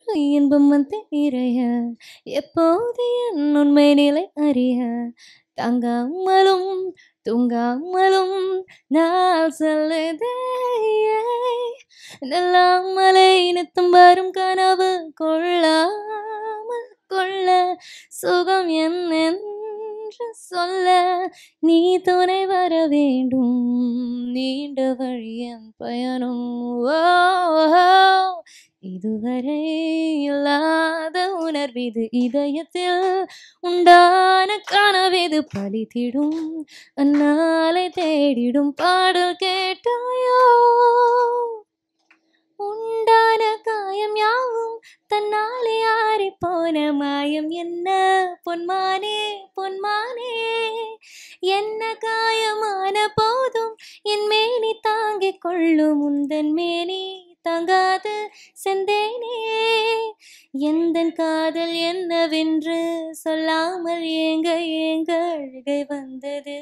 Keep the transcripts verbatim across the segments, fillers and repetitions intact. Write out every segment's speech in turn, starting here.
இன்பம் வந்து நிறைய எப்போது என் உண்மை நிலை அறிய தங்காமலும் தூங்காமலும் நாள் சொல்லுதே நல்லாமலை நித்தம் வரும் கனவு கொள்ளாமல் கொள்ள சுகம் என்னென்று சொல்ல நீ துணை வர வேண்டும் நீண்ட வழியன் பயணம் ஓ இதுவரை இல்லாத உணர்விது இதயத்தில் உண்டான கனவிது பலித்திடும் அந்நாளை தேடிடும் பாடல் கேட்டாயோ உண்டான காயம் யாவும் தன்னாலே ஆறி போன மாயம் என்ன பொன்மானே பொன்மானே என்ன காயமான போதும் என் மேனி தாங்கிக் கொள்ளும் உந்தன் மேனி தாங்காது செந்தேனே எந்தன் காதல் என்னவென்று சொல்லாமல் ஏங்க ஏங்க அழுகை வந்தது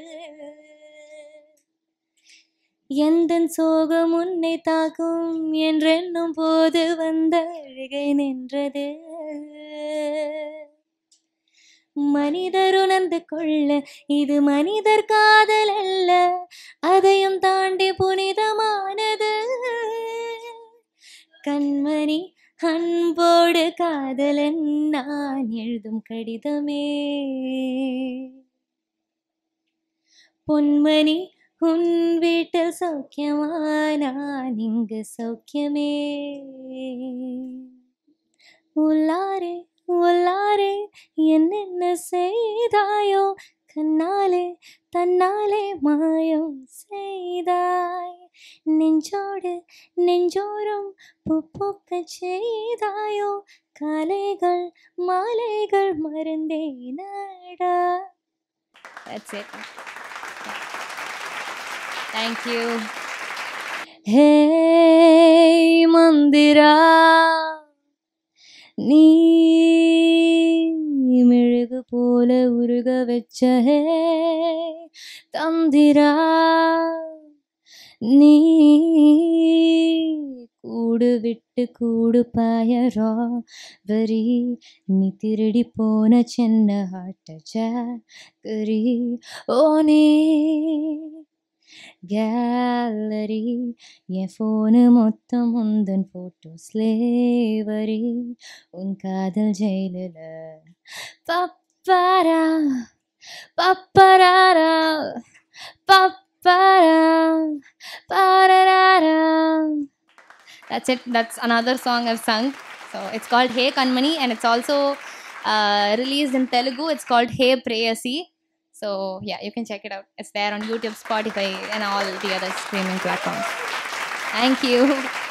எந்தன் சோகம் உன்னை தாக்கும் என்றென்னும் போது வந்த அழுகை நின்றது மனிதர் உணர்ந்து கொள்ள இது மனிதர் காதல் அல்ல அதையும் தாண்டி புனிதமானது கண்மணி அன்போடு காதலன் நான் எழுதும் கடிதமே பொன்மணி உன் வீட்டில் சௌக்கியமா நான் இங்கு சௌக்கியமே உள்ளாரே உள்ளாரே என்னென்ன செய்தாயோ கண்ணாலே தன்னாலே மாயம் செய்தாய் நெஞ்சோடு நெஞ்சோறும் பூப்பூக்க செய்தாயோ காலைகள் மாலைகள் மறந்தேனடா. That's it. Thank you. Hey Mandira நீ மெழுகு போல உருக வச்ச ஹே தந்திரா நீ கூடு விட்டு கூடு பாயரா வரி நீ திருடி போன சின்ன ஹாட்ட ஜாகரி ஓ நீ கேலரி என் ஃபோனு மொத்தம் உந்தன் ஃபோட்டோ ஸ்லேவரி உன் காதல் ஜெயிலில் பப்பாரா பப்பராரா பப்பாரா pararara. That's it. That's another song I've sung. So it's called Hey Kanmani and it's also uh, released in Telugu. It's called Hey Prayasi. So yeah, you can check it out. It's there on YouTube, Spotify and all the other streaming platforms. Thank you.